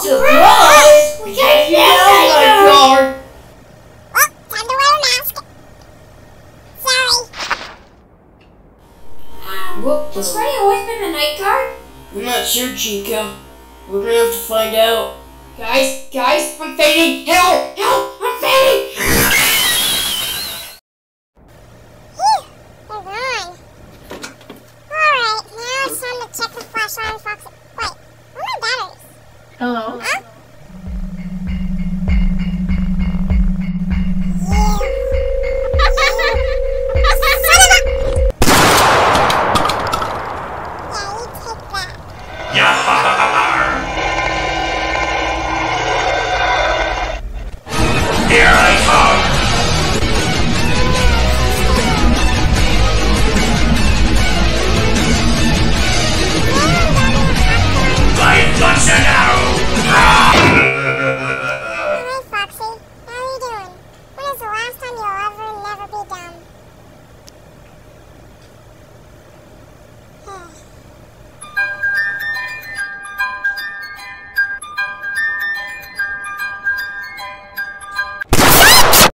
Surprise! We can't get my card! Oh, time to wear a mask. Sorry. Has Freddy always been the night guard? I'm not sure, Chica. We're gonna have to find out. Guys, I'm fading! Help! I'm fading! Phew, they're gone. Alright, now it's time to check the flashlight box. Wait, where are my batteries? Hello? Huh?